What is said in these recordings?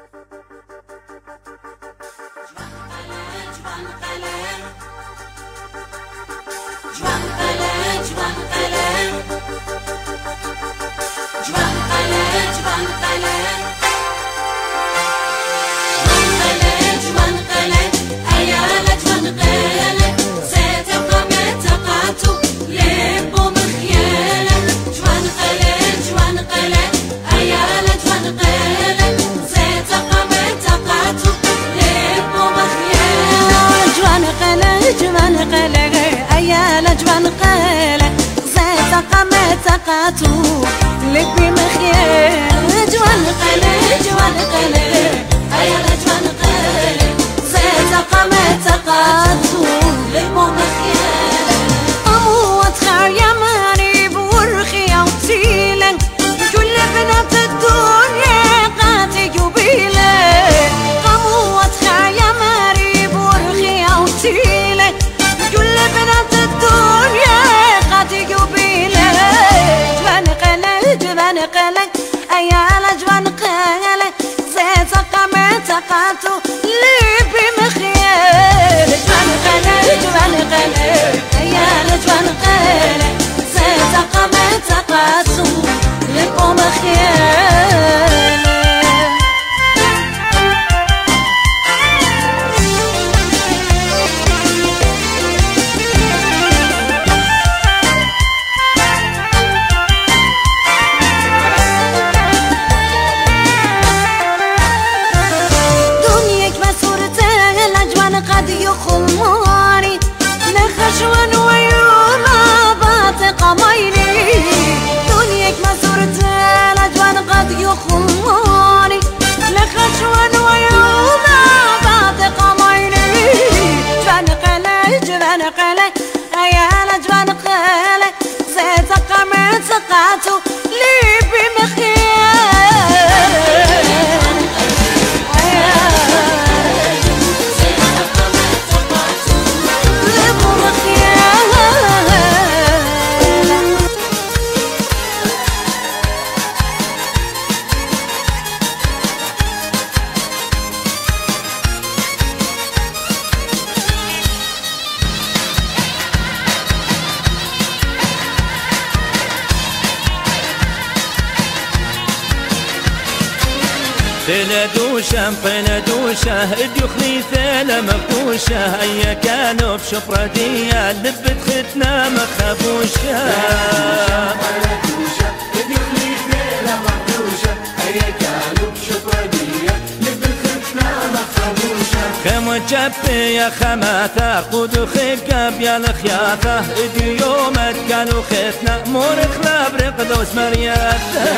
لبي مخيال جوان قلق جوان قلق أيا جوان قلق زيت قمت قاتو لبو مخيال أموت خير يا ماني بورخي أو تيلن كل بنات الدنيا قاتي قبيلة أموت خير يا ماني بورخي أو تيلن كل بنات الدنيا قاتي قبيلة جوان قلق أيالا جوان قلق زيت قمت قاتو لبي مخيال جوان قلق أيالا جوان قلق زيت قمت قاتو لبو مخيال يخماني لخشوان ويوما باطق ميني دنياك ما زرت الأجوان قد يخماني لخشوان ويوما باطق ميني جوان قلق أيا جوان قلق زيت قمت قاتو لبي مخيال قندوشة اديخلي ثالة مفدوشة أيا كانوا بشبردية لبت ختنا مخبوشة قندوشة اديخلي ثالة مفدوشة أيا كانوا بشبردية لبت ختنا مخبوشة خم جبي يا خماثة خذوا خيب يا الخياثة ادي يومت كانوا ختنا مورخ لابرق دوس مرياثة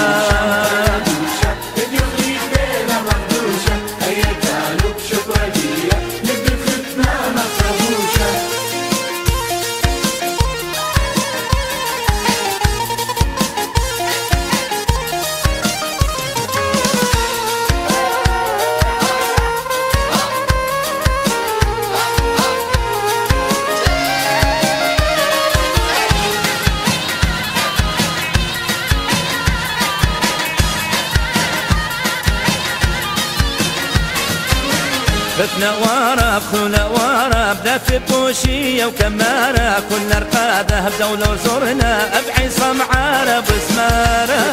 فتنا وارب خلا وارب ذات بوشية وكمارة كل رقادة بدولة وزرنا أبعي صمعارة بسمارة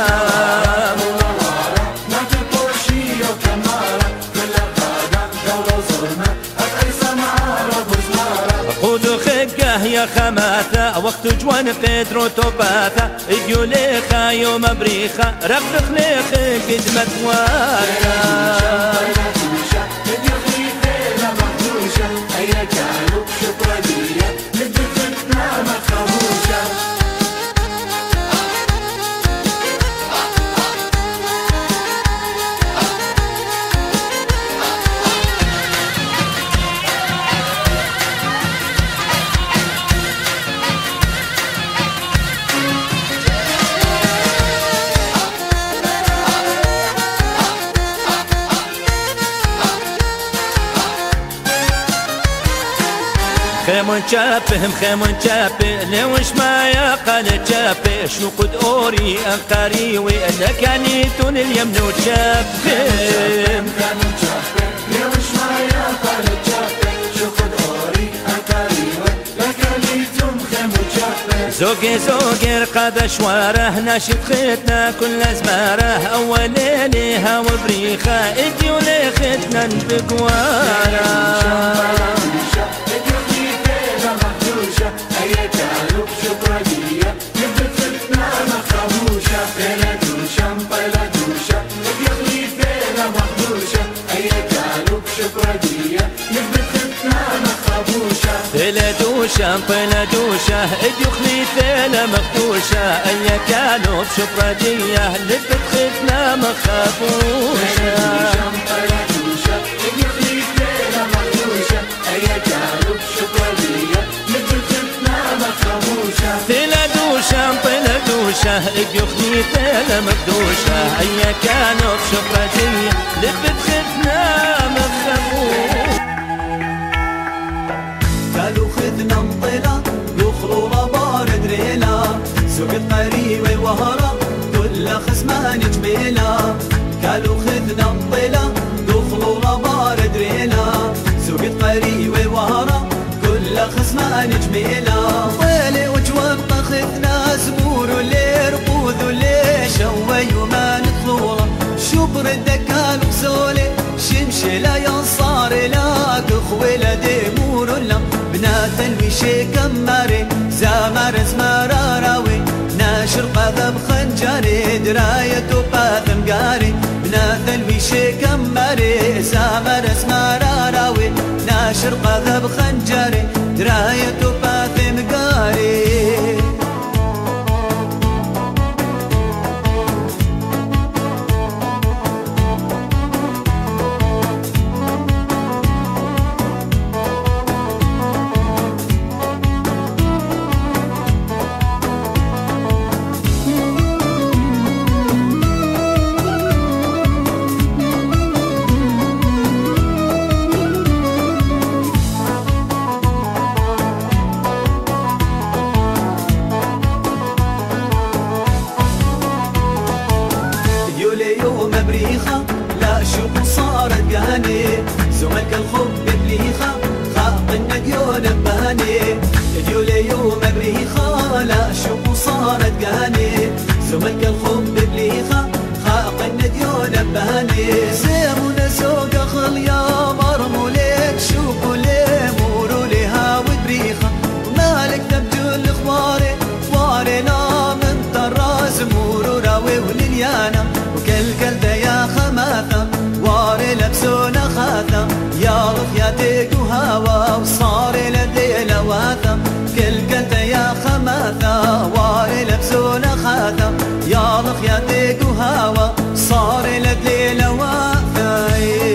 ذات بوشية وكمارة كل رقادة بدولة وزرنا أبعي صمعارة بسمارة خذوا خقه يا خماثة وقت جوان قدرو توباثة اجيو ليخا يوم بريخة رقدخ ليخي قدمت وارة أيا كانوا بشبردية لبت ختنا مخبوشة خيمون شابه خيمون شابه لوش ما يقال شابه شو قد أوري أنقاري وإنك عنيتون اليمن وشابه خيمون شابه لوش ما يقال شابه شو قد أوري أنقاري وإنك عنيتون خيمون شابه زوجي زوجي رقاد شواره ناشد خيتنا كل زماره أول ليلها وبريخة إديو لي خيتنا بقواره دوشة طيلة دوشة اديو خليفة لمخدوشة ايا كانوا بشبردية لبت ختنا مخافوشة طيلة دوشة اديو خليفة لمخدوشة ايا كانوا بشبردية لبت ختنا مخافوشة طيلة دوشة طيلة دوشة اديو خليفة لمخدوشة ايا كانوا بشبردية لبت ختنا مخافوشة قالوا خذنا انطلا يخلوا بارد ريلا سوق قريبة وهرة كل خصمان جميلة قالوا خذنا انطلا يخلوا بارد ريلا سوق قريبة وهرة كل خصمان جميلة طيلة وجوان خذنا زبور ولي رقوذ ولي شوي وما ندخوله شبر الدكال وزولي شمشلة ينصار لك خويلة ديمور لم بنات الوشي كماري زامر زمراراوي ناشر قذب خنجري دراية وباثم قاري بنات الوشي كماري زامر زمراراوي ناشر قذب خنجري دراية وباثم قاري لا شوق صارت قهني زملك الخب بليخة خاق النديون بهني يديولي يوم بريخة لا شوق صارت قهني زملك الخب بليخة خاق النديون بهني زيمون زوق خليا مرموليك شوق لي مورو لها وبريخة مالك تبدو الاخباري وارنا من طراز مورو راوي ولليانا وكل يا خماثة واري لبسونا خاثة يا رفياتك وهوا وصار لدي لواثة كل يا خماثة واري لبسونا خاثة يا رفياتك وهوا صار لدي لواثة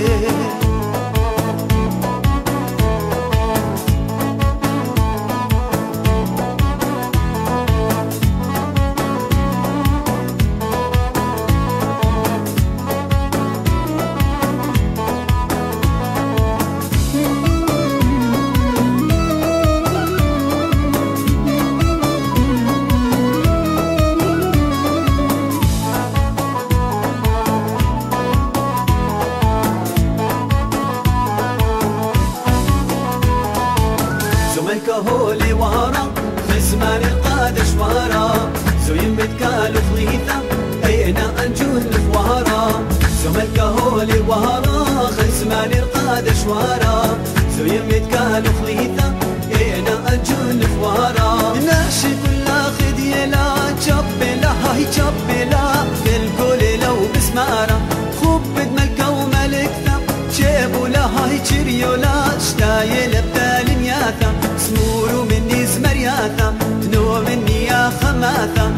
هولي وهرة خزمان القاد شوارا زوين متكال وخليثة اينا انجون الفوارا زملك هولي وهرة خزمان القاد شوارا زوين متكال وخليثة اينا انجون الفوارا ناشي كل خديلا جبلا هاي جبلا كل كل لو بسمارة خبد ملكة وملكتها جيبوا لها هاي تشريولا شتايل بتال مياثا سمورو مني زمرياثا نو مني يا خماثا